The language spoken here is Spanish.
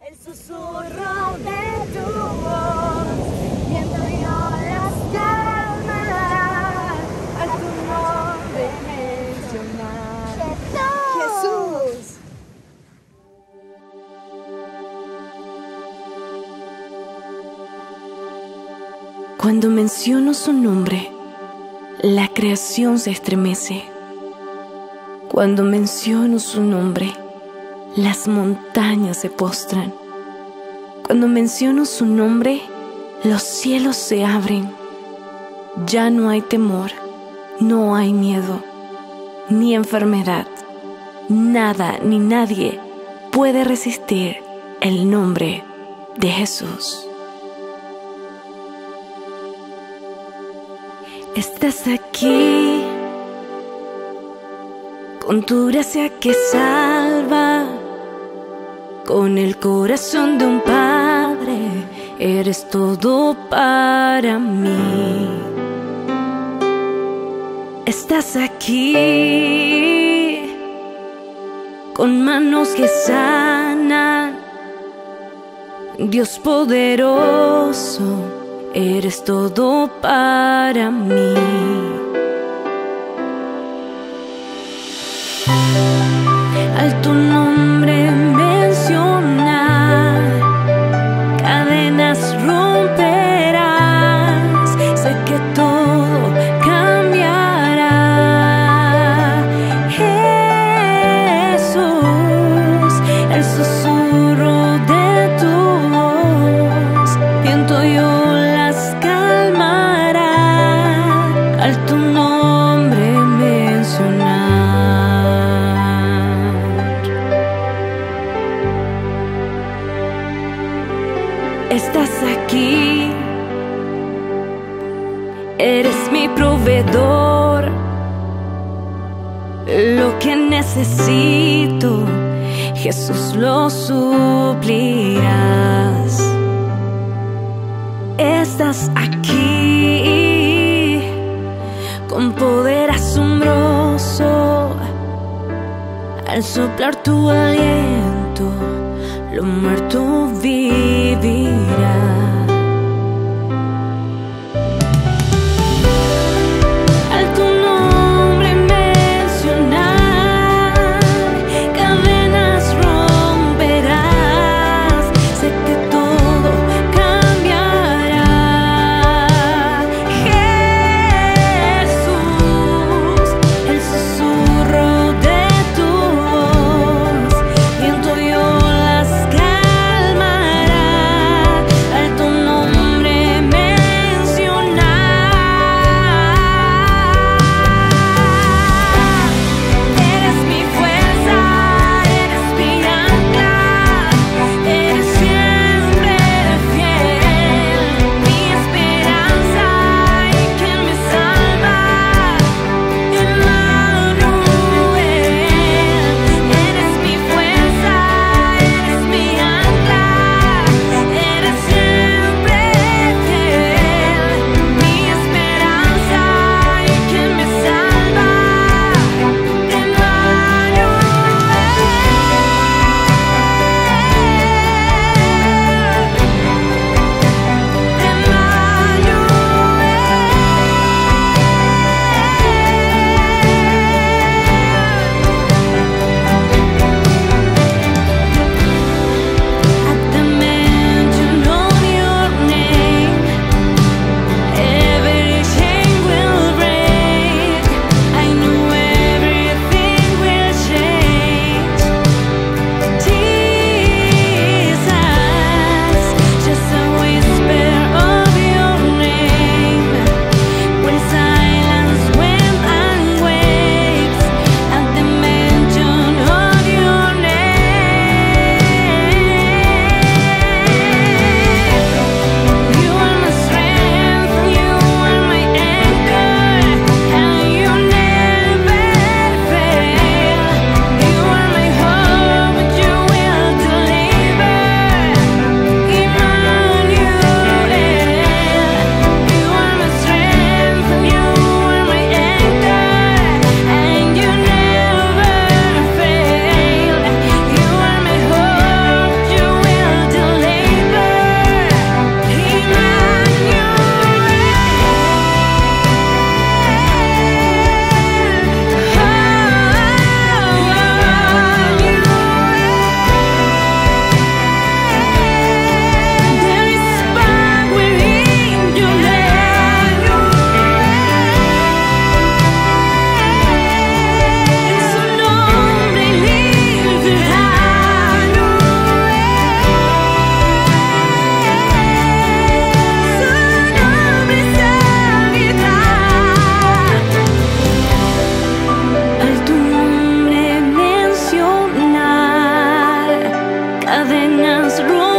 El susurro de tu voz, viento y olas calmará al tu nombre mencionar. ¡Jesús! Cuando menciono su nombre, la creación se estremece. Cuando menciono su nombre, las montañas se postran. Cuando menciono su nombre, los cielos se abren. Ya no hay temor, no hay miedo, ni enfermedad. Nada ni nadie puede resistir el nombre de Jesús. Estás aquí, con tu gracia que salva, con el corazón de un padre, eres todo para mí. Estás aquí, con manos que sanan, Dios poderoso, eres todo para mí. Al tu nombre mencionar, cadenas romperás, sé que todo cambiará. Jesús, el susurro de tu voz, viento y olas calmará al tu nombre mencionar. Estás aquí, eres mi proveedor, lo que necesito, Jesús, lo suplirás. Estás aquí, con poder asombroso, al soplar tu aliento, lo muerto vivirá. Al tu nombre mencionar, cadenas romperás, sé que todo cambiará. Jesús, el susurro de tu voz, cadenas rotas.